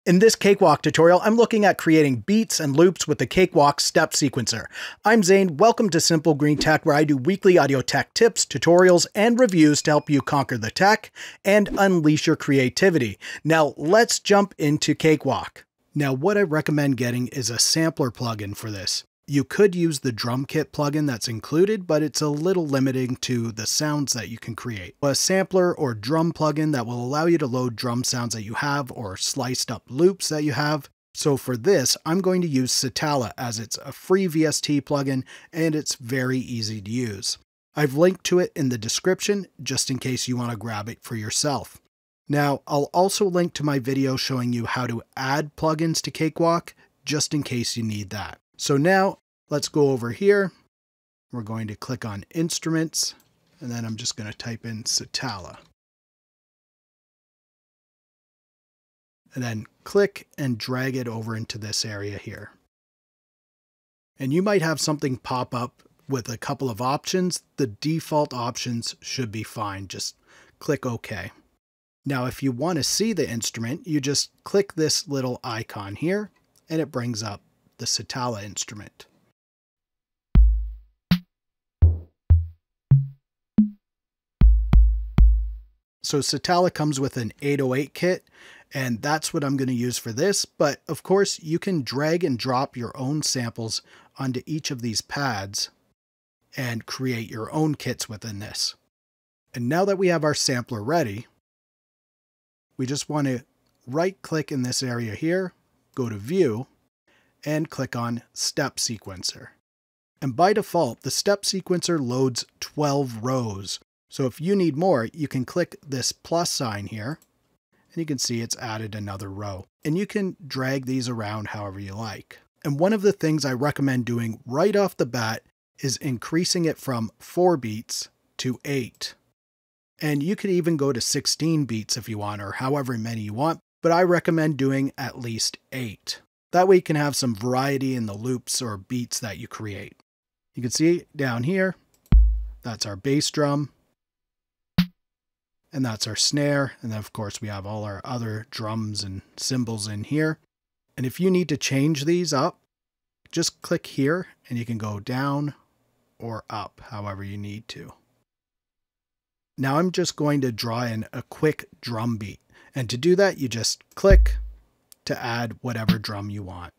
In this Cakewalk tutorial, I'm looking at creating beats and loops with the Cakewalk step sequencer. I'm Zane, welcome to Simple Green Tech, where I do weekly audio tech tips, tutorials, and reviews to help you conquer the tech and unleash your creativity. Now let's jump into Cakewalk. Now what I recommend getting is a sampler plugin for this. You could use the drum kit plugin that's included, but it's a little limiting to the sounds that you can create. A sampler or drum plugin that will allow you to load drum sounds that you have or sliced up loops that you have. So for this, I'm going to use Sitala as it's a free VST plugin and it's very easy to use. I've linked to it in the description just in case you want to grab it for yourself. Now, I'll also link to my video showing you how to add plugins to Cakewalk just in case you need that. So now let's go over here. We're going to click on Instruments, and then I'm just going to type in Sitala. And then click and drag it over into this area here. And you might have something pop up with a couple of options. The default options should be fine. Just click OK. Now, if you want to see the instrument, you just click this little icon here, and it brings up the Sitala instrument. So Sitala comes with an 808 kit, and that's what I'm going to use for this. But of course, you can drag and drop your own samples onto each of these pads and create your own kits within this. And now that we have our sampler ready, we just want to right click in this area here, go to View, and click on Step Sequencer. And by default, the step sequencer loads 12 rows. So if you need more, you can click this plus sign here, and you can see it's added another row. And you can drag these around however you like. And one of the things I recommend doing right off the bat is increasing it from 4 beats to 8. And you could even go to 16 beats if you want, or however many you want, but I recommend doing at least 8. That way you can have some variety in the loops or beats that you create. You can see down here, that's our bass drum, and that's our snare. And then of course we have all our other drums and cymbals in here. And if you need to change these up, just click here and you can go down or up, however you need to. Now I'm just going to draw in a quick drum beat. And to do that, you just click to add whatever drum you want.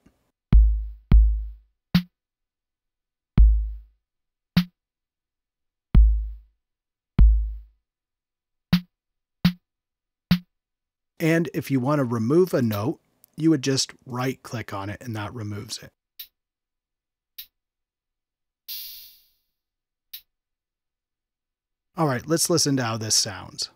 And if you want to remove a note, you would just right click on it and that removes it. All right, let's listen to how this sounds.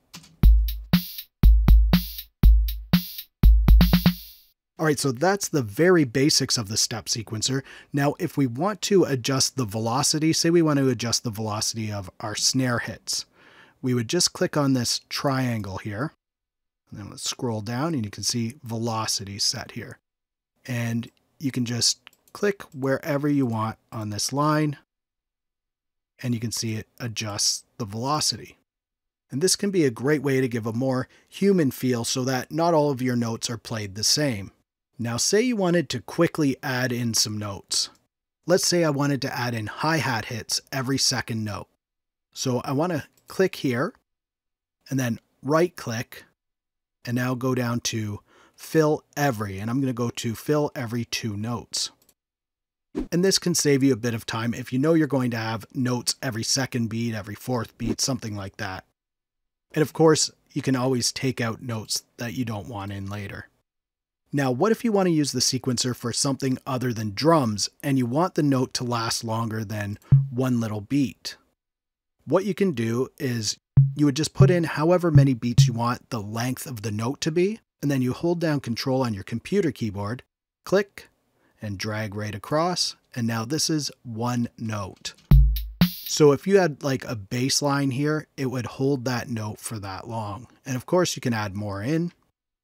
All right, so that's the very basics of the step sequencer. Now, if we want to adjust the velocity, say we want to adjust the velocity of our snare hits, we would just click on this triangle here. And then let's scroll down and you can see velocity set here. And you can just click wherever you want on this line. And you can see it adjusts the velocity. And this can be a great way to give a more human feel so that not all of your notes are played the same. Now say you wanted to quickly add in some notes. Let's say I wanted to add in hi-hat hits every second note. So I want to click here and then right click and now go down to fill every, and I'm going to go to fill every 2 notes. And this can save you a bit of time if you know you're going to have notes every second beat, every 4th beat, something like that. And of course, you can always take out notes that you don't want in later. Now, what if you want to use the sequencer for something other than drums and you want the note to last longer than one little beat? What you can do is you would just put in however many beats you want the length of the note to be, and then you hold down Control on your computer keyboard, click, and drag right across, and now this is one note. So if you had like a bass line here, it would hold that note for that long. And of course you can add more in.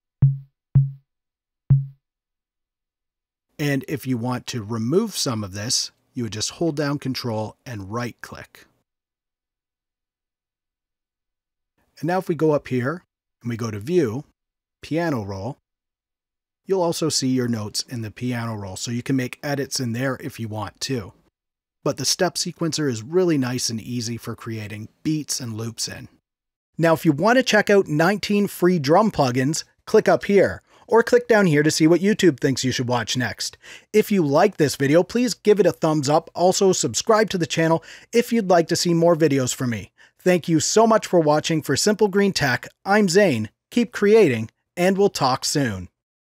And if you want to remove some of this, you would just hold down Control and right click. And now if we go up here and we go to View, Piano Roll, You'll also see your notes in the piano roll, so you can make edits in there if you want to. But the step sequencer is really nice and easy for creating beats and loops in. Now, if you want to check out 19 free drum plugins, click up here, or click down here to see what YouTube thinks you should watch next. If you like this video, please give it a thumbs up. Also, subscribe to the channel if you'd like to see more videos from me. Thank you so much for watching. For Simple Green Tech, I'm Zane. Keep creating, and we'll talk soon.